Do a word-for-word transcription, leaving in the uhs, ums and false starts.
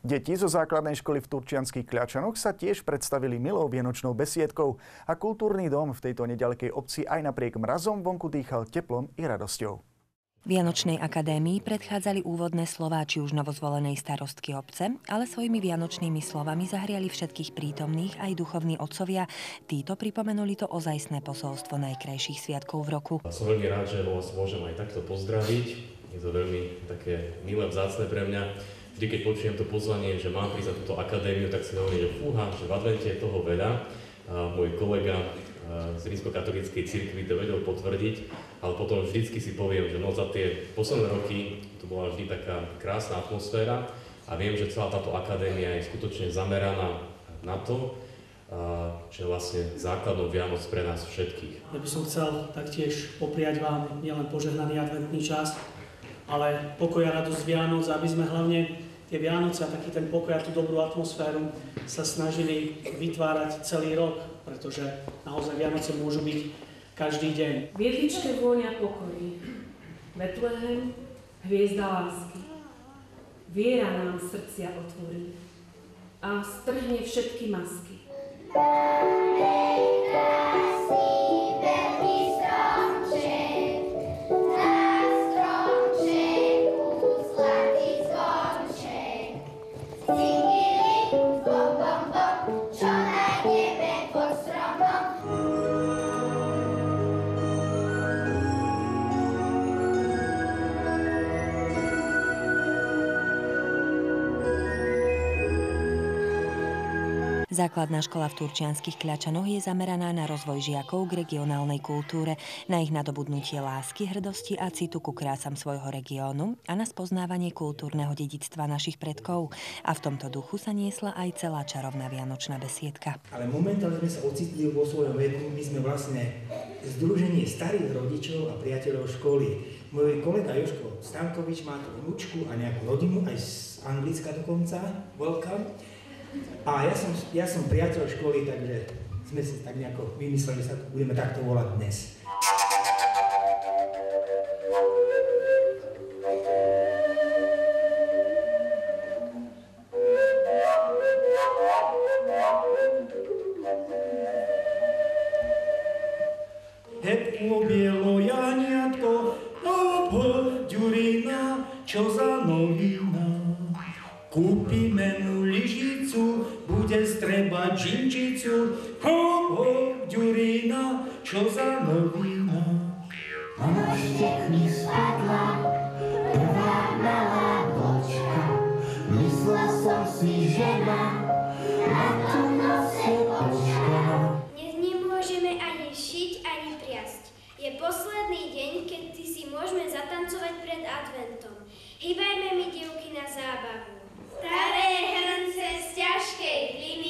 Deti zo základnej školy v Turčianskych Kľačanoch sa tiež predstavili milou vianočnou besiedkou a kultúrny dom v tejto neďalekej obci aj napriek mrazom vonku dýchal teplom i radosťou. Vianočnej akadémii predchádzali úvodné slová či už novozvolenej starostky obce, ale svojimi vianočnými slovami zahriali všetkých prítomných aj duchovní otcovia. Títo pripomenuli to ozajstné posolstvo najkrajších sviatkov v roku. Som veľmi rád, že vás môžem aj takto pozdraviť. Je to veľmi také milé, vzácne pre mňa. Vždy, keď počujem to pozvanie, že mám prísť na túto akadémiu, tak si hovorím, že fúha, že v advente je toho veľa. A môj kolega z rímskokatolíckej cirkvi to vedel potvrdiť, ale potom vždycky si poviem, že no za tie posledné roky to bola vždy taká krásna atmosféra a viem, že celá táto akadémia je skutočne zameraná na to, čo je vlastne základnou Vianoc pre nás všetkých. Ja by som chcel taktiež popriať vám nielen požehnaný adventný čas, ale pokoj a radosť Vianoc, aby sme hlavne tie Vianoce a taký ten pokoj a tú dobrú atmosféru sa snažili vytvárať celý rok, pretože naozaj Vianoce môžu byť každý deň. V jedličke vôňa pokory, Betlehem, hviezda lásky. Viera nám srdcia otvorí a strhne všetky masky. Základná škola v Turčianskych Kľačanoch je zameraná na rozvoj žiakov k regionálnej kultúre, na ich nadobudnutie lásky, hrdosti a citu ku krásam svojho regiónu a na spoznávanie kultúrneho dedičstva našich predkov. A v tomto duchu sa niesla aj celá čarovná vianočná besiedka. Ale momentálne sme sa ocitli vo svojom veku, my sme vlastne združenie starých rodičov a priateľov školy. Môj kolega Jožko Stankovič má tu vnúčku a nejakú rodinu, aj z Anglicka dokonca, welcome. A ja som, ja som priateľ školy, takže sme si tak nejako vymysleli, že sa budeme takto volať dnes. Hebko bielo janiatko, obho ďurina, čo za novina. Kúpime mu lyžicu, bude strebať žinčicu, ho, ho, ďurina, čo za novina. Ona štek mi spadla, prvá malá bočka, myslela som si, žena, na tú noc je počka. Dnes nemôžeme ani šiť, ani priasť. Je posledný deň, keď ty si môžeme zatancovať pred adventom. Hýbajme mi, dievky, na zábavu. Staré hrnce z ťažkej hliny